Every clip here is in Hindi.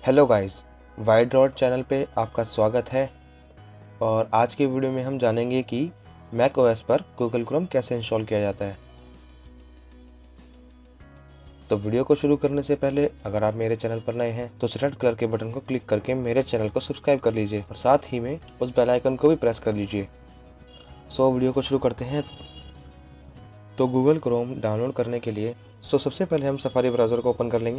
Hello guys, wide rod channel पे आपका स्वागत है। और आज के वीडियो में हम जानेंगे कि मैक ओएस पर गूगल क्रोम कैसे इंस्टॉल किया जाता है। तो वीडियो को शुरू करने से पहले अगर आप मेरे चैनल पर नए हैं तो रेड कलर के बटन को क्लिक करके मेरे चैनल को सब्सक्राइब कर लीजिए और साथ ही में उस बेल आइकन को भी प्रेस कर लीजिए। वीडियो को शुरू करते हैं। तो गूगल क्रोम डाउनलोड करने के लिए सबसे पहले हम सफारी ब्राउज़र को ओपन कर लेंगे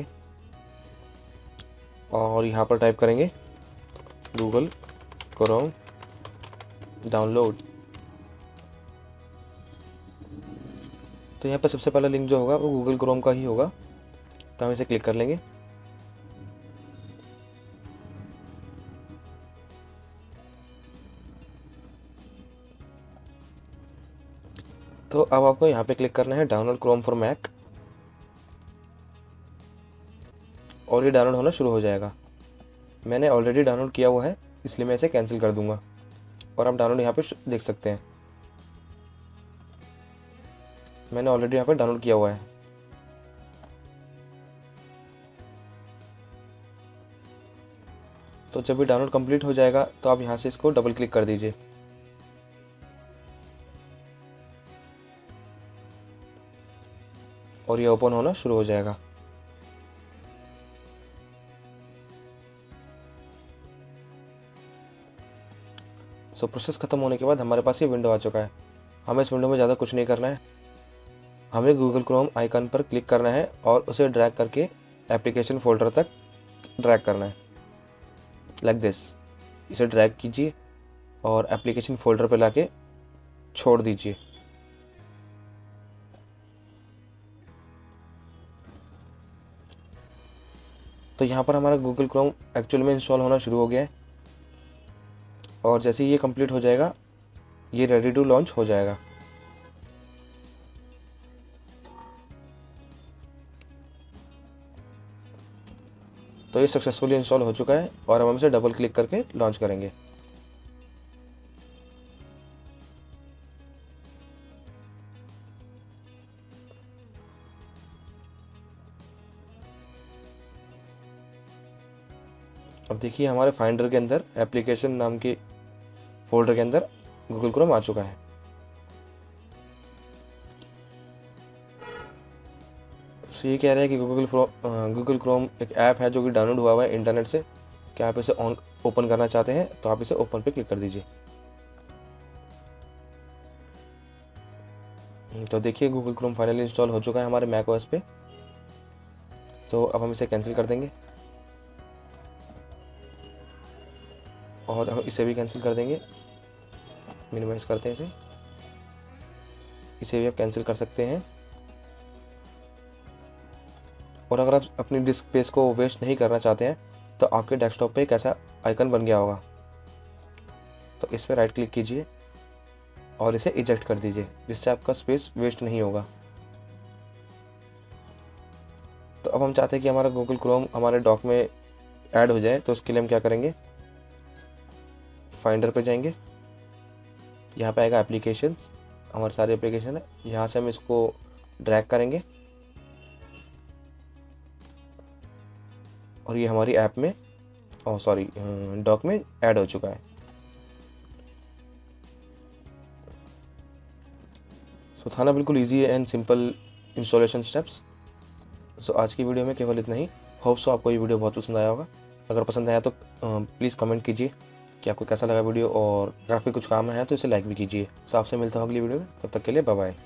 और यहाँ पर टाइप करेंगे गूगल क्रोम डाउनलोड। तो यहाँ पर सबसे पहला लिंक जो होगा वो गूगल क्रोम का ही होगा, तो हम इसे क्लिक कर लेंगे। तो अब आपको यहाँ पे क्लिक करना है डाउनलोड क्रोम फॉर मैक और ये डाउनलोड होना शुरू हो जाएगा। मैंने ऑलरेडी डाउनलोड किया हुआ है इसलिए मैं इसे कैंसिल कर दूंगा और आप डाउनलोड यहाँ पे देख सकते हैं। मैंने ऑलरेडी यहाँ पे डाउनलोड किया हुआ है। तो जब भी डाउनलोड कंप्लीट हो जाएगा तो आप यहाँ से इसको डबल क्लिक कर दीजिए और ये ओपन होना शुरू हो जाएगा। प्रोसेस खत्म होने के बाद हमारे पास ये विंडो आ चुका है। हमें इस विंडो में ज़्यादा कुछ नहीं करना है। हमें गूगल क्रोम आइकन पर क्लिक करना है और उसे ड्रैग करके एप्लीकेशन फोल्डर तक ड्रैग करना है, लाइक दिस। इसे ड्रैग कीजिए और एप्लीकेशन फोल्डर पर लाके छोड़ दीजिए। तो यहाँ पर हमारा गूगल क्रोम एक्चुअल में इंस्टॉल होना शुरू हो गया है और जैसे ही ये कंप्लीट हो जाएगा ये रेडी टू लॉन्च हो जाएगा। तो ये सक्सेसफुली इंस्टॉल हो चुका है और हम इसे डबल क्लिक करके लॉन्च करेंगे। अब देखिए हमारे फाइंडर के अंदर एप्लीकेशन नाम के फोल्डर के अंदर गूगल क्रोम आ चुका है। तो ये कह रहा है कि गूगल क्रोम एक ऐप है जो कि डाउनलोड हुआ है इंटरनेट से। क्या आप इसे ओपन करना चाहते हैं तो आप इसे ओपन पे क्लिक कर दीजिए। तो देखिए गूगल क्रोम फाइनली इंस्टॉल हो चुका है हमारे मैक ओएस पे। तो अब हम इसे कैंसिल कर देंगे और हम इसे भी कैंसिल कर देंगे। मिनिमाइज करते हैं इसे भी आप कैंसिल कर सकते हैं। और अगर आप अपनी डिस्क स्पेस को वेस्ट नहीं करना चाहते हैं तो आपके डेस्कटॉप पे एक ऐसा आइकन बन गया होगा, तो इस पर राइट क्लिक कीजिए और इसे इजेक्ट कर दीजिए, जिससे आपका स्पेस वेस्ट नहीं होगा। तो अब हम चाहते हैं कि हमारा गूगल क्रोम हमारे डॉक में ऐड हो जाए, तो उसके लिए हम क्या करेंगे, फाइंडर पे जाएंगे। यहाँ पे आएगा एप्लीकेशंस, हमारे सारे एप्लीकेशन है। यहाँ से हम इसको ड्रैग करेंगे और ये हमारी ऐप में डॉक में ऐड हो चुका है। था ना बिल्कुल easy and simple installation steps. आज की वीडियो में केवल इतना ही। होप सो आपको ये वीडियो बहुत पसंद आया होगा। अगर पसंद आया तो प्लीज़ कमेंट कीजिए कि आपको कैसा लगा वीडियो, और अगर आपके कुछ काम है तो इसे लाइक भी कीजिए। आपसे मिलता हूँ अगली वीडियो में, तब तक के लिए बाय बाय।